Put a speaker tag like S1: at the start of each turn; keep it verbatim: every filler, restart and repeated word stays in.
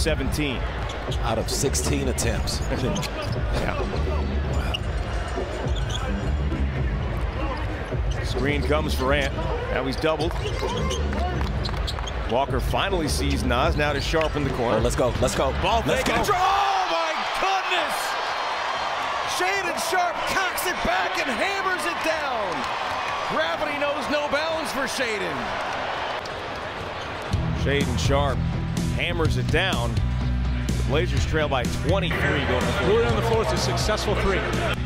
S1: seventeen.
S2: Out of sixteen attempts.
S1: Yeah. Wow. Screen comes for Ant. Now he's doubled. Walker finally sees Nas. Now to Sharpe in the corner.
S2: Oh, let's go. Let's go.
S1: Ball
S2: let's
S1: fake.
S2: go.
S1: Oh my goodness! Shaedon Sharpe cocks it back and hammers it down. Gravity knows no bounds for Shaedon. Shaedon Sharpe hammers it down. The Blazers trail by twenty-three going to the fourth.
S3: Moving on the fourth, a successful three.